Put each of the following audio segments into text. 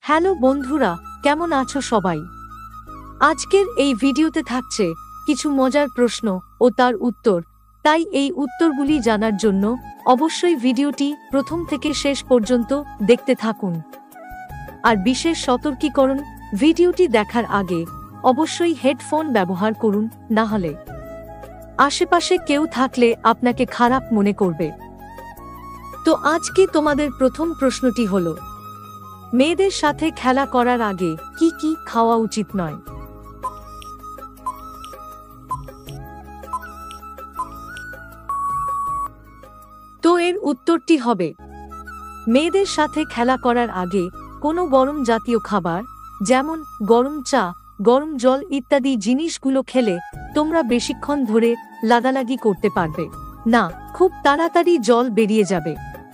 Hello বন্ধুরা, কেমন আছো সবাই? আজকের এই ভিডিওতে থাকছে কিছু মজার প্রশ্ন ও তার উত্তর। তাই এই উত্তরগুলি জানার জন্য অবশ্যই ভিডিওটি প্রথম থেকে শেষ পর্যন্ত দেখতে থাকুন। আর বিশেষ সতর্কীকরণ, ভিডিওটি দেখার আগে অবশ্যই হেডফোন ব্যবহার করুন, না হলে আশেপাশে কেউ থাকলে আপনাকে খারাপ মনে করবে। তো আজকে তোমাদের প্রথম প্রশ্নটি হলো, মেয়েদের সাথে খেলা করার আগে কি কি খাওয়া উচিত নয়? তো এর উত্তরটি হবে, মেয়েদের সাথে খেলা করার আগে কোনো গরম জাতীয় খাবার যেমন গরম চা, গরম জল ইত্যাদি জিনিসগুলো খেলে তোমরা বেশিক্ষণ ধরে লাগালাগি করতে পারবে না, খুব তাড়াতাড়ি জল বেরিয়ে যাবে।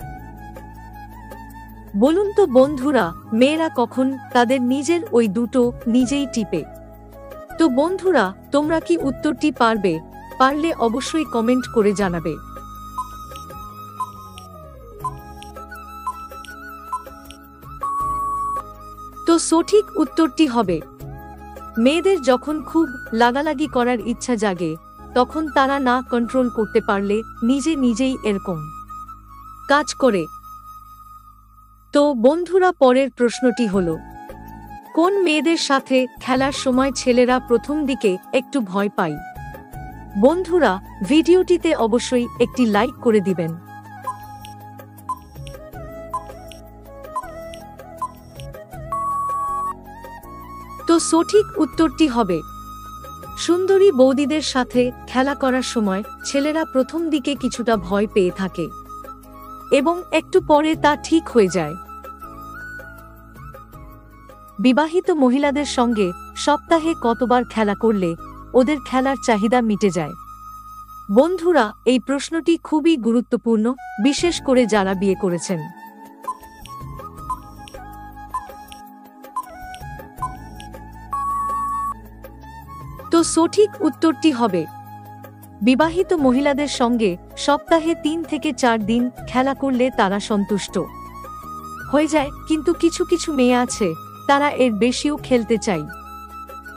বলুন তো বন্ধুরা, মেয়েরা কখন তাদের নিজের ওই দুটো নিজেই টিপে? তো বন্ধুরা, তোমরা কি উত্তরটি পারবে? পারলে অবশ্যই কমেন্ট করে জানাবে। তো সঠিক উত্তরটি হবে, মেয়েদের যখন খুব লাগালাগি করার ইচ্ছা জাগে তখন তারা না কন্ট্রোল করতে পারলে নিজেই এরকম কাজ করে। তো বন্ধুরা, পরের প্রশ্নটি হলো, কোন মেয়েদের সাথে খেলার সময় ছেলেরা প্রথম দিকে একটু ভয় পায়? বন্ধুরা, ভিডিওটিতে অবশ্যই একটি লাইক করে দিবেন। তো সঠিক উত্তরটি হবে, সুন্দরী বৌদিদের সাথে খেলা করার সময় ছেলেরা প্রথম দিকে কিছুটা ভয় পেয়ে থাকে এবং একটু পরে তা ঠিক হয়ে যায়। বিবাহিত মহিলাদের সঙ্গে সপ্তাহে কতবার খেলা করলে ওদের খেলার চাহিদা মিটে যায়? বন্ধুরা, এই প্রশ্নটি খুবই গুরুত্বপূর্ণ, বিশেষ করে যারা বিয়ে করেছেন। তো সঠিক উত্তরটি হবে, বিবাহিত মহিলাদের সঙ্গে সপ্তাহে 3 থেকে 4 দিন খেলা করলে তারা সন্তুষ্ট হয়ে যায়, কিন্তু কিছু মেয়ে আছে তারা এর বেশিও খেলতে চায়।